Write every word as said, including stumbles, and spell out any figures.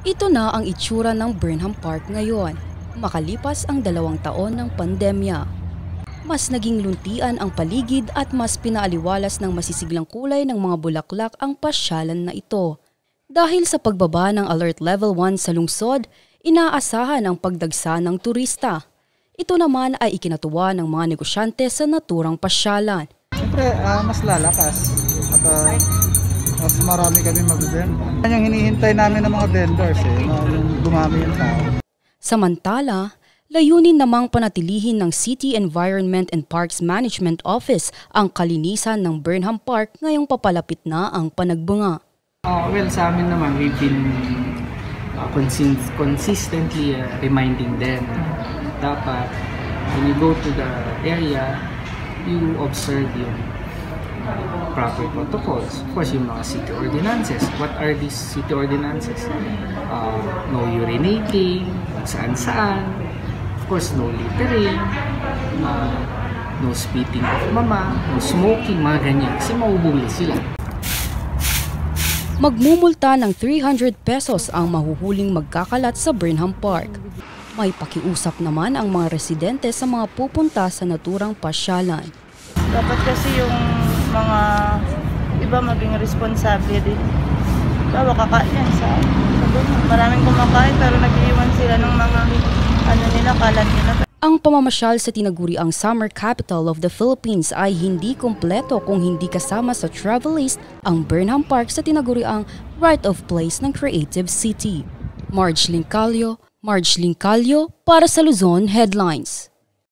Ito na ang itsura ng Burnham Park ngayon, makalipas ang dalawang taon ng pandemya. Mas naging luntian ang paligid at mas pinaaliwalas ng masisiglang kulay ng mga bulaklak ang pasyalan na ito. Dahil sa pagbaba ng Alert Level one sa lungsod, inaasahan ang pagdagsa ng turista. Ito naman ay ikinatuwa ng mga negosyante sa naturang pasyalan. Siyempre, uh, mas lalakas at uh, mas marami kami magbibenta. Yan yung hinihintay namin ng mga vendors, eh, na yung dumami yung tao. Samantala, layunin namang panatilihin ng City Environment and Parks Management Office ang kalinisan ng Burnham Park ngayong papalapit na ang panagbunga. Uh, well, sa amin naman, we've been uh, consist consistently uh, reminding them dapat when you go to the area, you observe yung uh, proper protocols. Of course, yung mga city ordinances. What are these city ordinances? Uh, no urinating, saan-saan. Of course, no littering, uh, no spitting of mama, no smoking, mga ganyan. Kasi mauubuli sila. Magmumulta ng three hundred pesos ang mahuhuling magkakalat sa Burnham Park. May pakiusap naman ang mga residente sa mga pupunta sa naturang pasyalan. Dapat kasi yung mga iba maging responsable din. Bawa kakain yan sa maraming kumakain pero nag-iwan sila ng mga ano nila, kalat nila. Ang pamamasyal sa tinaguriang Summer Capital of the Philippines ay hindi kumpleto kung hindi kasama sa travel list ang Burnham Park sa tinaguriang Right of Place ng Creative City. Marge Lincalio, Marge Lincalio para sa Luzon Headlines.